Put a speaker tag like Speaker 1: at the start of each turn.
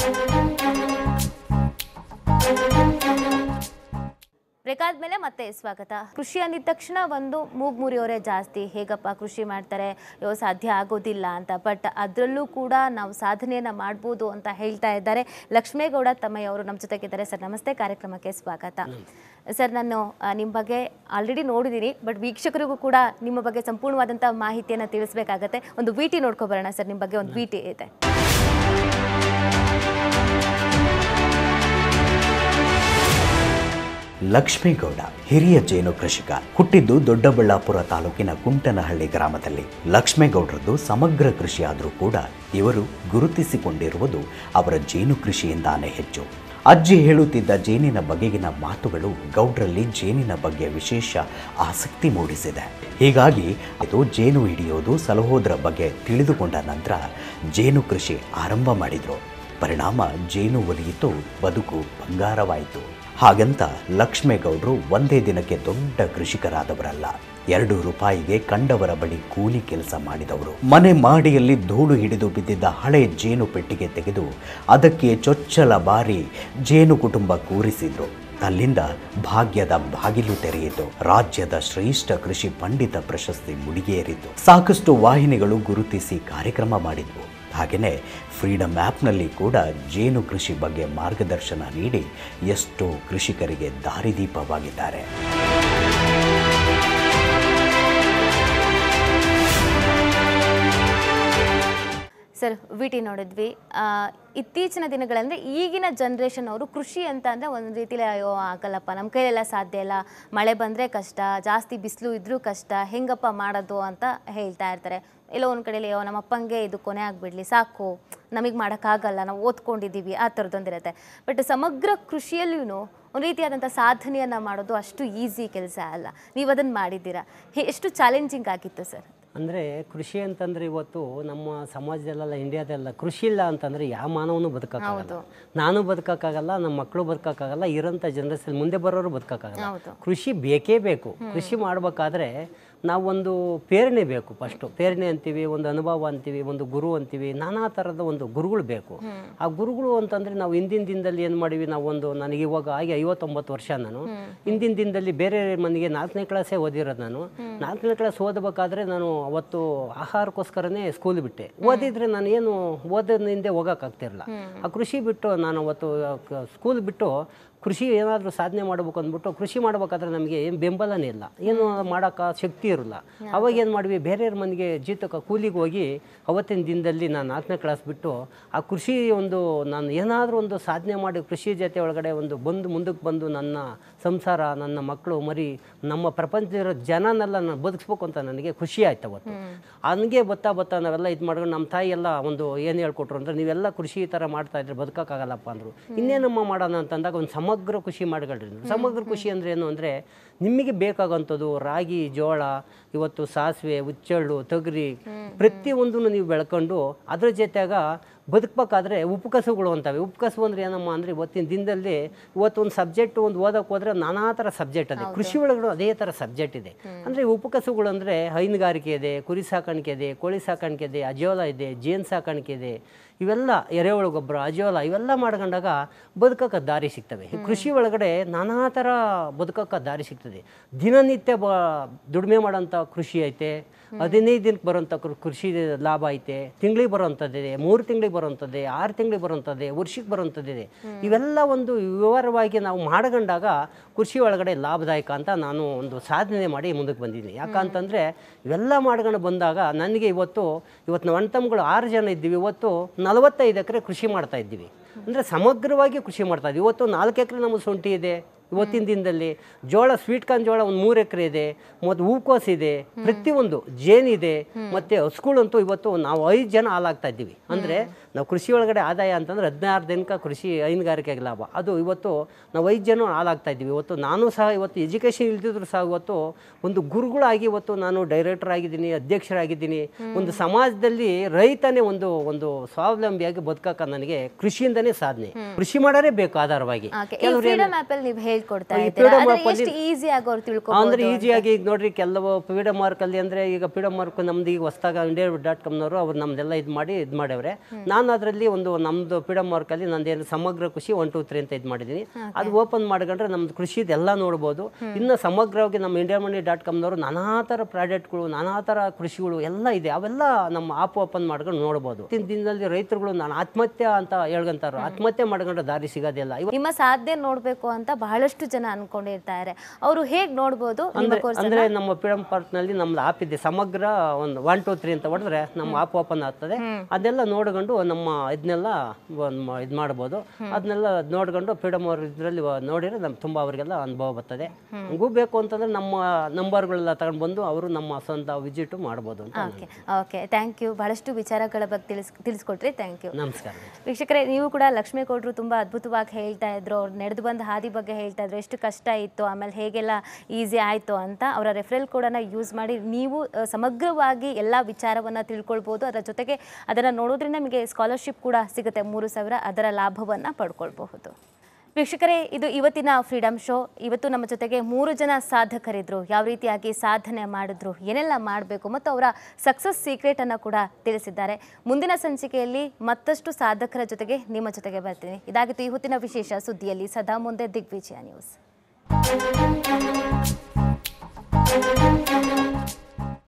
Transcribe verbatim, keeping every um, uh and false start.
Speaker 1: ಬೇಕಾದ ಮೇಲೆ ಮತ್ತೆ ಸ್ವಾಗತ. ಕೃಷಿ ಅಂದಿದ ತಕ್ಷಣ ಒಂದು ಮೂಗು ಮುರಿಯೋರೆ ಜಾಸ್ತಿ, ಹೇಗಪ್ಪ ಕೃಷಿ ಮಾಡ್ತಾರೆ, ಅಯ್ಯೋ ಸಾಧ್ಯ ಆಗೋದಿಲ್ಲ ಅಂತ. ಬಟ್ ಅದರಲ್ಲೂ ಕೂಡ ನಾವು ಸಾಧನೆಯನ್ನು ಮಾಡ್ಬೋದು ಅಂತ ಹೇಳ್ತಾ ಇದ್ದಾರೆ ಲಕ್ಷ್ಮೇಗೌಡ ತಮ್ಮಯ್ಯ ಅವರು ನಮ್ಮ ಜೊತೆಗಿದ್ದಾರೆ. ಸರ್ ನಮಸ್ತೆ, ಕಾರ್ಯಕ್ರಮಕ್ಕೆ ಸ್ವಾಗತ. ಸರ್, ನಾನು ನಿಮ್ಮ ಬಗ್ಗೆ ಆಲ್ರೆಡಿ ನೋಡಿದ್ದೀನಿ, ಬಟ್ ವೀಕ್ಷಕರಿಗೂ ಕೂಡ ನಿಮ್ಮ ಬಗ್ಗೆ ಸಂಪೂರ್ಣವಾದಂಥ ಮಾಹಿತಿಯನ್ನು ತಿಳಿಸ್ಬೇಕಾಗತ್ತೆ. ಒಂದು ವಿ ಟಿ ನೋಡ್ಕೊಬರೋಣ ಸರ್, ನಿಮ್ಮ ಬಗ್ಗೆ ಒಂದು ವಿ ಟಿ ಇದೆ.
Speaker 2: ಲಕ್ಷ್ಮೇಗೌಡ ಹಿರಿಯ ಜೇನು ಕೃಷಿಕ. ಹುಟ್ಟಿದ್ದು ದೊಡ್ಡಬಳ್ಳಾಪುರ ತಾಲೂಕಿನ ಕುಂಟನಹಳ್ಳಿ ಗ್ರಾಮದಲ್ಲಿ. ಲಕ್ಷ್ಮೇಗೌಡರದ್ದು ಸಮಗ್ರ ಕೃಷಿ ಆದರೂ ಕೂಡ ಇವರು ಗುರುತಿಸಿಕೊಂಡಿರುವುದು ಅವರ ಜೇನು ಕೃಷಿಯಿಂದಾನೇ ಹೆಚ್ಚು. ಅಜ್ಜಿ ಹೇಳುತ್ತಿದ್ದ ಜೇನಿನ ಬಗೆಗಿನ ಮಾತುಗಳು ಗೌಡ್ರಲ್ಲಿ ಜೇನಿನ ಬಗ್ಗೆ ವಿಶೇಷ ಆಸಕ್ತಿ ಮೂಡಿಸಿದೆ. ಹೀಗಾಗಿ ಅದು ಜೇನು ಹಿಡಿಯೋದು ಸಲಹೋದರ ಬಗ್ಗೆ ತಿಳಿದುಕೊಂಡ ನಂತರ ಜೇನು ಕೃಷಿ ಆರಂಭ ಮಾಡಿದರು. ಪರಿಣಾಮ ಜೇನು ಒಲಿಯಿತು, ಬದುಕು ಬಂಗಾರವಾಯಿತು. ಹಾಗಂತ ಲಕ್ಷ್ಮೇಗೌಡರು ಒಂದೇ ದಿನಕ್ಕೆ ದೊಡ್ಡ ಕೃಷಿಕರಾದವರಲ್ಲ. ಎರಡು ರೂಪಾಯಿಗೆ ಕಂಡವರ ಬಳಿ ಕೂಲಿ ಕೆಲಸ ಮಾಡಿದವರು. ಮನೆ ಮಾಡಿಯಲ್ಲಿ ಧೂಳು ಹಿಡಿದು ಬಿದ್ದಿದ್ದ ಹಳೆ ಜೇನು ಪೆಟ್ಟಿಗೆ ತೆಗೆದು ಅದಕ್ಕೆ ಚೊಚ್ಚಲ ಬಾರಿ ಜೇನು ಕುಟುಂಬ ಕೂರಿಸಿದ್ರು. ಅಲ್ಲಿಂದ ಭಾಗ್ಯದ ಬಾಗಿಲು ತೆರೆಯಿತು. ರಾಜ್ಯದ ಶ್ರೇಷ್ಠ ಕೃಷಿ ಪಂಡಿತ ಪ್ರಶಸ್ತಿ ಮುಡಿಗೇರಿತು. ಸಾಕಷ್ಟು ವಾಹಿನಿಗಳು ಗುರುತಿಸಿ ಕಾರ್ಯಕ್ರಮ ಮಾಡಿದ್ವು. ಹಾಗೆಯೇ ಫ್ರೀಡಮ್ ಆ್ಯಪ್ನಲ್ಲಿ ಕೂಡ ಜೇನು ಕೃಷಿ ಬಗ್ಗೆ ಮಾರ್ಗದರ್ಶನ ನೀಡಿ ಎಷ್ಟೋ ಕೃಷಿಕರಿಗೆ ದಾರಿದೀಪವಾಗಿದ್ದಾರೆ.
Speaker 1: ಸರ್, ವಿ ಟಿ ನೋಡಿದ್ವಿ. ಇತ್ತೀಚಿನ ದಿನಗಳಂದರೆ ಈಗಿನ ಜನ್ರೇಷನ್ ಅವರು ಕೃಷಿ ಅಂತ ಅಂದರೆ ಒಂದು ರೀತಿಲಿ ಅಯ್ಯೋ ಆಗಲ್ಲಪ್ಪ, ನಮ್ಮ ಕೈಲೆಲ್ಲ ಸಾಧ್ಯ ಇಲ್ಲ, ಮಳೆ ಬಂದರೆ ಕಷ್ಟ, ಜಾಸ್ತಿ ಬಿಸಿಲು ಇದ್ದರೂ ಕಷ್ಟ, ಹೆಂಗಪ್ಪ ಮಾಡೋದು ಅಂತ ಹೇಳ್ತಾ ಇರ್ತಾರೆ. ಎಲ್ಲೋ ಒಂದು ಕಡೆಯಲ್ಲಿ ಅಯ್ಯೋ ನಮ್ಮ ಅಪ್ಪಂಗೆ ಇದು ಕೊನೆ ಆಗಿಬಿಡ್ಲಿ, ಸಾಕು, ನಮಗೆ ಮಾಡೋಕ್ಕಾಗಲ್ಲ, ನಾವು ಓದ್ಕೊಂಡಿದ್ದೀವಿ, ಆ ಥರದ್ದೊಂದಿರುತ್ತೆ. ಬಟ್ ಸಮಗ್ರ ಕೃಷಿಯಲ್ಲೂ ಒಂದು ರೀತಿಯಾದಂಥ ಸಾಧನೆಯನ್ನು ಮಾಡೋದು ಅಷ್ಟು ಈಸಿ ಕೆಲಸ ಅಲ್ಲ. ನೀವು ಅದನ್ನು ಮಾಡಿದ್ದೀರಾ, ಎಷ್ಟು ಚಾಲೆಂಜಿಂಗ್ ಆಗಿತ್ತು ಸರ್?
Speaker 3: ಅಂದರೆ ಕೃಷಿ ಅಂತಂದರೆ ಇವತ್ತು ನಮ್ಮ ಸಮಾಜದಲ್ಲೆಲ್ಲ, ಇಂಡಿಯಾದೆಲ್ಲ ಕೃಷಿ ಇಲ್ಲ ಅಂತಂದರೆ ಯಾವ ಮಾನವನು ಬದುಕೋಕ್ಕಾಗಲ್ಲ. ನಾನು ಬದುಕೋಕ್ಕಾಗಲ್ಲ, ನಮ್ಮ ಮಕ್ಕಳು ಬದುಕೋಕ್ಕಾಗಲ್ಲ, ಇರೋಂಥ ಜನರೇಷನ್ ಮುಂದೆ ಬರೋರು ಬದುಕೋಕ್ಕಾಗಲ್ಲ. ಕೃಷಿ ಬೇಕೇ ಬೇಕು. ಕೃಷಿ ಮಾಡಬೇಕಾದ್ರೆ ನಾವೊಂದು ಪ್ರೇರಣೆ ಬೇಕು. ಫಸ್ಟು ಪ್ರೇರಣೆ ಅಂತೀವಿ, ಒಂದು ಅನುಭವ ಅಂತೀವಿ, ಒಂದು ಗುರು ಅಂತೀವಿ, ನಾನಾ ಥರದ ಒಂದು ಗುರುಗಳು ಬೇಕು. ಆ ಗುರುಗಳು ಅಂತಂದರೆ ನಾವು ಹಿಂದಿನ ದಿನದಲ್ಲಿ ಏನು ಮಾಡಿವಿ, ನಾವೊಂದು ನನಗೆ ಇವಾಗ ಆಗಿ ಐವತ್ತೊಂಬತ್ತು ವರ್ಷ. ನಾನು ಹಿಂದಿನ ದಿನದಲ್ಲಿ ಬೇರೆ ಮನೆಗೆ ನಾಲ್ಕನೇ ಕ್ಲಾಸೇ ಓದಿರೋದು. ನಾನು ನಾಲ್ಕನೇ ಕ್ಲಾಸ್ ಓದಬೇಕಾದ್ರೆ ನಾನು ಅವತ್ತು ಆಹಾರಕ್ಕೋಸ್ಕರನೇ ಸ್ಕೂಲ್ ಬಿಟ್ಟೆ. ಓದಿದ್ರೆ ನಾನು ಏನು ಓದೋದ್ರಿಂದ ಹಿಂದೆ ಹೋಗೋಕ್ಕಾಗ್ತಿರಲಿಲ್ಲ. ಆ ಕೃಷಿ ಬಿಟ್ಟು ನಾನು ಅವತ್ತು ಸ್ಕೂಲ್ ಬಿಟ್ಟು ಕೃಷಿ ಏನಾದರೂ ಸಾಧನೆ ಮಾಡಬೇಕು ಅಂದ್ಬಿಟ್ಟು ಕೃಷಿ ಮಾಡಬೇಕಾದ್ರೆ ನಮಗೆ ಏನು ಬೆಂಬಲನೇ ಇಲ್ಲ, ಏನು ಮಾಡೋಕ್ಕೆ ಶಕ್ತಿ ಇರಲ್ಲ. ಅವಾಗ ಏನು ಮಾಡಿವಿ, ಬೇರೆಯವ್ರ ಮನೆಗೆ ಜೀತಕ್ಕೆ ಕೂಲಿಗೆ ಹೋಗಿ ಅವತ್ತಿನ ದಿನದಲ್ಲಿ ನಾನು ನಾಲ್ಕನೇ ಕ್ಲಾಸ್ ಬಿಟ್ಟು ಆ ಕೃಷಿ ಒಂದು ನಾನು ಏನಾದರೂ ಒಂದು ಸಾಧನೆ ಮಾಡಿ ಕೃಷಿ ಜೊತೆ ಒಳಗಡೆ ಒಂದು ಬಂದು ಮುಂದಕ್ಕೆ ಬಂದು ನನ್ನ ಸಂಸಾರ, ನನ್ನ ಮಕ್ಕಳು ಮರಿ, ನಮ್ಮ ಪ್ರಪಂಚದ ಜನನೆಲ್ಲ ನಾನು ಬದುಕಿಸ್ಬೇಕು ಅಂತ ನನಗೆ ಖುಷಿ ಆಯ್ತು ಅವತ್ತು. ಹಂಗೆ ಬತ್ತಾ ಬತ್ತಾ ನಾವೆಲ್ಲ ಇದು ಮಾಡ್ಕೊಂಡು ನಮ್ಮ ತಾಯಿ ಎಲ್ಲ ಒಂದು ಏನು ಹೇಳ್ಕೊಟ್ರು ಅಂದರೆ, ನೀವೆಲ್ಲ ಕೃಷಿ ಈ ಥರ ಮಾಡ್ತಾಯಿದ್ರೆ ಬದುಕೋಕ್ಕಾಗಲ್ಲಪ್ಪ ಅಂದರು. ಇನ್ನೇನಮ್ಮ ಮಾಡೋಣ ಅಂತಂದಾಗ ಒಂದು ಸಮಗ್ರ ಕೃಷಿ ಮಾಡ್ಕೊಳ್ರಿ. ಸಮಗ್ರ ಕೃಷಿ ಅಂದರೆ ಏನು ಅಂದರೆ, ನಿಮಗೆ ಬೇಕಾಗೋಂಥದ್ದು ರಾಗಿ, ಜೋಳ, ಇವತ್ತು ಸಾಸಿವೆ, ಹುಚ್ಚೆಳ್ಳು, ತೊಗರಿ, ಪ್ರತಿಯೊಂದನ್ನು ನೀವು ಬೆಳ್ಕೊಂಡು ಅದ್ರ ಜೊತೆಗ ಬದುಕಬೇಕಾದ್ರೆ ಉಪಕಸುಗಳು ಅಂತವೆ. ಉಪಕಸು ಅಂದರೆ ಏನಮ್ಮ ಅಂದರೆ, ಇವತ್ತಿನ ದಿನದಲ್ಲಿ ಇವತ್ತೊಂದು ಸಬ್ಜೆಕ್ಟ್ ಒಂದು ಓದಕ್ಕೆ ಹೋದರೆ ನಾನಾ ಥರ ಸಬ್ಜೆಕ್ಟ್ ಇದೆ. ಕೃಷಿ ಒಳಗಡೆ ಅದೇ ಥರ ಸಬ್ಜೆಕ್ಟ್ ಇದೆ. ಅಂದರೆ ಉಪಕಸುಗಳು ಅಂದರೆ ಹೈನುಗಾರಿಕೆ ಇದೆ, ಕುರಿ ಸಾಕಾಣಿಕೆ ಇದೆ, ಕೋಳಿ ಸಾಕಾಣಿಕೆ ಇದೆ, ಅಜೋಲ ಇದೆ, ಜೇನು ಸಾಕಾಣಿಕೆ ಇದೆ. ಇವೆಲ್ಲ ಎರೆಹುಳು ಗೊಬ್ಬರ, ಅಜೋಲ, ಇವೆಲ್ಲ ಮಾಡ್ಕೊಂಡಾಗ ಬದುಕೋಕ್ಕೆ ದಾರಿ ಸಿಗ್ತವೆ. ಕೃಷಿ ಒಳಗಡೆ ನಾನಾ ಥರ ಬದುಕೋಕ್ಕೆ ದಾರಿ ಸಿಗ್ತದೆ. ದಿನನಿತ್ಯ ಬ ದುಡಿಮೆ ಮಾಡೋಂಥ ಕೃಷಿ ಐತೆ, ಹದಿನೈದು ದಿನಕ್ಕೆ ಬರೋಂಥ ಕೃಷಿ ಲಾಭ ಐತೆ, ತಿಂಗಳಿಗೆ ಬರೋವಂಥದ್ದಿದೆ, ಮೂರು ತಿಂಗಳಿಗೆ ಬರೋವಂಥದ್ದೇ, ಆರು ತಿಂಗಳಿಗೆ ಬರೋವಂಥದ್ದೇ, ವರ್ಷಕ್ಕೆ ಬರೋವಂಥದ್ದಿದೆ. ಇವೆಲ್ಲ ಒಂದು ವಿವರವಾಗಿ ನಾವು ಮಾಡ್ಕೊಂಡಾಗ ಕೃಷಿ ಒಳಗಡೆ ಲಾಭದಾಯಕ ಅಂತ ನಾನು ಒಂದು ಸಾಧನೆ ಮಾಡಿ ಮುಂದಕ್ಕೆ ಬಂದಿದ್ದೀನಿ. ಯಾಕಂತಂದರೆ ಇವೆಲ್ಲ ಮಾಡ್ಕೊಂಡು ಬಂದಾಗ ನನಗೆ ಇವತ್ತು ಇವತ್ತು ನಾವು ಅಣ್ಣ ತಮ್ಮಗಳು ಆರು ಜನ ಇದ್ದೀವಿ. ಇವತ್ತು ನಲವತ್ತೈದು ಎಕರೆ ಕೃಷಿ ಮಾಡ್ತಾ ಇದ್ದೀವಿ. ಅಂದರೆ ಸಮಗ್ರವಾಗಿ ಕೃಷಿ ಮಾಡ್ತಾ ಇದ್ದೀವಿ. ಇವತ್ತು ನಾಲ್ಕು ಎಕರೆ ನಮಗೆ ಶುಂಠಿ ಇದೆ. ಇವತ್ತಿನ ದಿನದಲ್ಲಿ ಜೋಳ, ಸ್ವೀಟ್ ಕಾರ್ನ್ ಜೋಳ ಒಂದು ಮೂರು ಎಕರೆ ಇದೆ, ಮತ್ತು ಹೂಕೋಸು ಇದೆ, ಪ್ರತಿಯೊಂದು ಜೇನಿದೆ, ಮತ್ತು ಹಸುಗಳಂತೂ ಇವತ್ತು ನಾವು ಐದು ಜನ ಹಾಲಾಗ್ತಾ ಇದ್ದೀವಿ. ಅಂದರೆ ನಾವು ಕೃಷಿ ಒಳಗಡೆ ಆದಾಯ ಅಂತಂದರೆ ಹದಿನಾರು ದಿನಕ್ಕೆ ಕೃಷಿ ಹೈನುಗಾರಿಕೆಗೆ ಲಾಭ. ಅದು ಇವತ್ತು ನಾವು ಐದು ಜನ ಹಾಲಾಗ್ತಾ ಇದ್ದೀವಿ. ಇವತ್ತು ನಾನು ಸಹ ಇವತ್ತು ಎಜುಕೇಷನ್ ಇಲ್ದಿದ್ರು ಸಹ ಇವತ್ತು ಒಂದು ಗುರುಗಳಾಗಿ ಇವತ್ತು ನಾನು ಡೈರೆಕ್ಟರ್ ಆಗಿದ್ದೀನಿ, ಅಧ್ಯಕ್ಷರಾಗಿದ್ದೀನಿ. ಒಂದು ಸಮಾಜದಲ್ಲಿ ರೈತನೇ ಒಂದು ಒಂದು ಸ್ವಾವಲಂಬಿಯಾಗಿ ಬದುಕಕ್ಕೆ ನನಗೆ ಕೃಷಿಯಿಂದನೇ ಸಾಧನೆ. ಕೃಷಿ ಮಾಡರೇ ಬೇಕು ಆಧಾರವಾಗಿ.
Speaker 1: ಫ್ರೀಡಮ್ ಆ್ಯಪಲ್ಲಿ ನೀವು ಹೇಳ್ತಾ ಹೇಳ್ಕೊಡ್ತಾ ಇದ್ದೀರಾ ಎಷ್ಟು ಈಸಿ ಆಗಿ ಅವ್ರು ತಿಳ್ಕೊ
Speaker 3: ಅಂದ್ರೆ ಈಸಿಯಾಗಿ ಈಗ ನೋಡ್ರಿ ಕೆಲವು ಪೀಡ ಮಾರ್ಕ್ ಅಲ್ಲಿ ಅಂದ್ರೆ ಈಗ ಪೀಡ ಮಾರ್ಕ್ ನಮ್ದು ಈಗ ಹೊಸದಾಗ ಇಂಡಿಯಾ ಡಾಟ್ ಕಾಮ್ನವರು ಅವ್ರು ನಮ್ದೆಲ್ಲ ಇದು ಮಾಡಿ ಇದು ಮಾಡ್ಯವ್ರೆ. ನಾನು ಅದರಲ್ಲಿ ಒಂದು ನಮ್ದು ಪೀಡ ಮಾರ್ಕ್ ಅಲ್ಲಿ ನಂದೇನು ಸಮಗ್ರ ಕೃಷಿ ಒನ್ ಟೂ ತ್ರೀ ಅಂತ ಇದು ಮಾಡಿದ್ದೀನಿ. ಅದು ಓಪನ್ ಮಾಡ್ಕೊಂಡ್ರೆ ನಮ್ದು ಕೃಷಿದೆಲ್ಲ ನೋಡ್ಬೋದು. ಇನ್ನು ಸಮಗ್ರವಾಗಿ ನಮ್ಮ ಇಂಡಿಯಾ ಮನಿ ಡಾಟ್ ಕಾಮ್ನವರು ನಾನಾ ಥರ ಪ್ರಾಡಕ್ಟ್ಗಳು ನಾನಾ ಥರ ಕೃಷಿಗಳು ಎಲ್ಲ ಇದೆ, ಅವೆಲ್ಲ ನಮ್ಮ ಆಪ್ ಓಪನ್ ಮಾಡ್ಕೊಂಡು ನೋಡ್ಬೋದು. ಇತ್ತಿನ ದಿನದಲ್ಲಿ ರೈತರುಗಳು ನಾನು ಆತ್ಮಹತ್ಯೆ ಅಂತ ಹೇಳ್ಕೊಂತಾರ, ಆತ್ಮಹತ್ಯೆ ಮಾಡ್ಕೊಂಡ್ರೆ ದಾರಿ ಸಿಗೋದಿಲ್ಲ.
Speaker 1: ನಿಮ್ಮ ಸಾಧನೆ ನೋಡ್ಬೇಕು ಅಂತ ಬಹಳಷ್ಟು ಜನ ಅನ್ಕೊಂಡಿರ್ತಾರೆ, ಅವರು ಹೇಗ್ ನೋಡ್ಬೋದು?
Speaker 3: ಅಂದ್ರೆ ನಮ್ಮ ಪಿಡಂ ಪಾರ್ಕ್ ನಲ್ಲಿ ನಮ್ದು ಆಪ್ ಇದೆ, ಸಮಗ್ರ ಒಂದು ಒನ್ ಟೂ ತ್ರೀ ಅಂತ ಹೊಡೆದ್ರೆ ನಮ್ಮ ಆಪ್ ಓಪನ್ ಆಗ್ತದೆ. ಅದೆಲ್ಲ ನೋಡ್ಕೊಂಡು ನಮ್ಮ ಇದನ್ನೆಲ್ಲ ಇದು ಮಾಡ್ಬೋದು. ಅದನ್ನೆಲ್ಲ ನೋಡ್ಕೊಂಡು ಪಿಡಮ್ ಅವ್ರ ಇದ್ರಲ್ಲಿ ನೋಡಿದ್ರೆ ನಮ್ಗೆ ತುಂಬಾ ಅವರಿಗೆಲ್ಲ ಅನುಭವ ಬರ್ತದೆ. ಹಂಗೂ ಬೇಕು ಅಂತಂದ್ರೆ ನಮ್ಮ ನಂಬರ್ಗಳೆಲ್ಲ ತಗೊಂಡು ಬಂದು ಅವರು ನಮ್ಮ ಸ್ವಂತ ವಿಸಿಟ್ ಮಾಡ್ಬೋದು ಅಂತ.
Speaker 1: Okay okay thank you. ಬಹಳಷ್ಟು ವಿಚಾರಗಳ ಬಗ್ಗೆ ತಿಳಿಸ್ ತಿಳಿಸ್ಕೊಟ್ರಿ. Thank you.
Speaker 3: ನಮಸ್ಕಾರ
Speaker 1: ವೀಕ್ಷಕರೇ, ನೀವು ಕೂಡ ಲಕ್ಷ್ಮೇಗೌಡರು ತುಂಬಾ ಅದ್ಭುತವಾಗಿ ಹೇಳ್ತಾ ಇದ್ರು, ಅವ್ರು ನಡೆದು ಬಂದ ಹಾದಿ ಬಗ್ಗೆ ಹೇಳ್ತಾ ಇದ್ರು, ಎಷ್ಟು ಕಷ್ಟ ಇತ್ತು ಆಮೇಲೆ ಹೇಗೆಲ್ಲ ಈಸಿ ಆಯಿತು ಅಂತ. ಅವರ ರೆಫರಲ್ ಕೋಡನ್ನು ಯೂಸ್ ಮಾಡಿ ನೀವು ಸಮಗ್ರವಾಗಿ ಎಲ್ಲ ವಿಚಾರವನ್ನು ತಿಳ್ಕೊಳ್ಬೋದು. ಅದರ ಜೊತೆಗೆ ಅದನ್ನು ನೋಡೋದ್ರಿಂದ ನಿಮಗೆ ಸ್ಕಾಲರ್ಶಿಪ್ ಕೂಡ ಸಿಗುತ್ತೆ ಮೂರು ಸಾವಿರ, ಅದರ ಲಾಭವನ್ನು ಪಡ್ಕೊಳ್ಬಹುದು. ವೀಕ್ಷಕರೇ, ಇದು ಇವತ್ತಿನ ಫ್ರೀಡಮ್ ಶೋ. ಇವತ್ತು ನಮ್ಮ ಜೊತೆಗೆ ಮೂರು ಜನ ಸಾಧಕರಿದ್ರು, ಯಾವ ರೀತಿಯಾಗಿ ಸಾಧನೆ ಮಾಡಿದ್ರು, ಏನೆಲ್ಲ ಮಾಡಬೇಕು ಮತ್ತು ಅವರ ಸಕ್ಸಸ್ ಸೀಕ್ರೆಟನ್ನು ಕೂಡ ತಿಳಿಸಿದ್ದಾರೆ. ಮುಂದಿನ ಸಂಚಿಕೆಯಲ್ಲಿ ಮತ್ತಷ್ಟು ಸಾಧಕರ ಜೊತೆಗೆ ನಿಮ್ಮ ಜೊತೆಗೆ ಬರ್ತೀನಿ. ಇದಾಗಿತ್ತು ಇವತ್ತಿನ ವಿಶೇಷ ಸುದ್ದಿಯಲ್ಲಿ ಸದಾ ಮುಂದೆ ದಿಗ್ವಿಜಯ ನ್ಯೂಸ್.